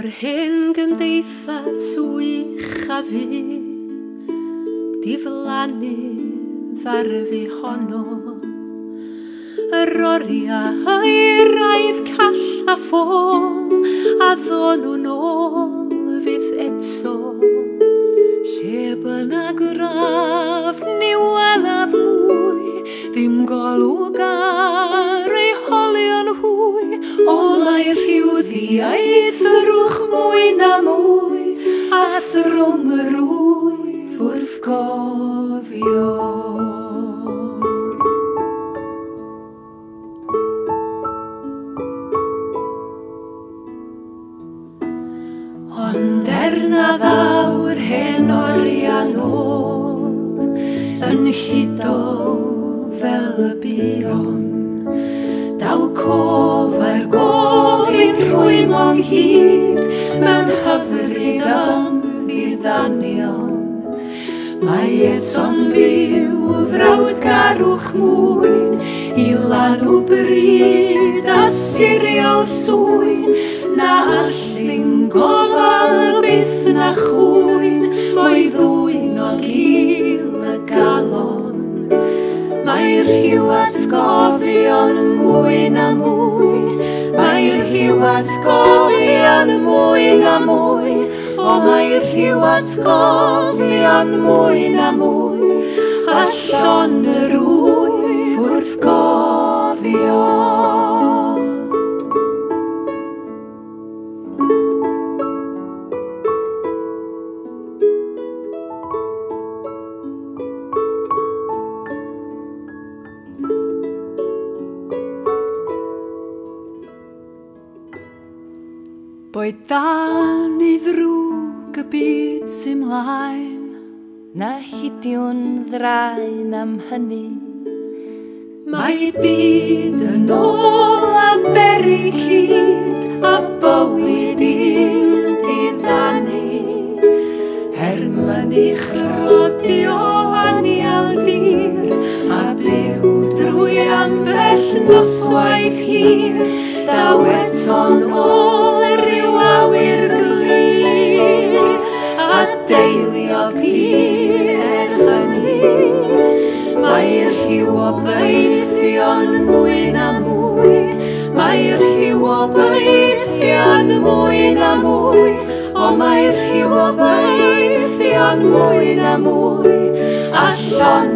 O'r hen gymdeithas wych a fi, diflannu farfi honno. Yr oriau raidd call a ffôn, a ddon nhw'n ôl fydd eto. Lle bynnag graf ni welaf mwy, ddim golwg ar ei holion hwy. O mae'r rhyw ddiaeth rwch mwy na mwy, a thrwm yr wyf wrth gofio. Ond na ddaw'r hen oriau nôl, yn hudo fel y buon. Daw cof ar gofyn rhwymo'n hyd, mewn hyfryd am ddiddanion. Mae eto'n fyw frawd garwch mwyn, i lanw bryd a siriol swyn, na allyn gofal byth na chwyn, o'i ddwyn o gil y galon. Mae'r rhyw atgofion mwy na mwy, mae'r rhyw atgofion mwy na mwy, o mae'r rhyw atgofion mwy na mwy, allon yr wyf wrth gofio. Boed dan i ddrwg y byd sy'n mlaen, na hidiwn ddraen am hynny. Mae byd yn ôl a berig hyd, a bywyd i'n diddannu. Hermynu chrodio anial dir, a byw drwy ambell noswaith hir. Daw eto'n ôl ryw awyr glir, a deiliog dir hynny. Mae'r rhyw o beithio'n mwy na mwy, mae'r rhyw o beithio'n mwy na mwy, o mae'r rhyw o beithio'n mwy na mwy, allon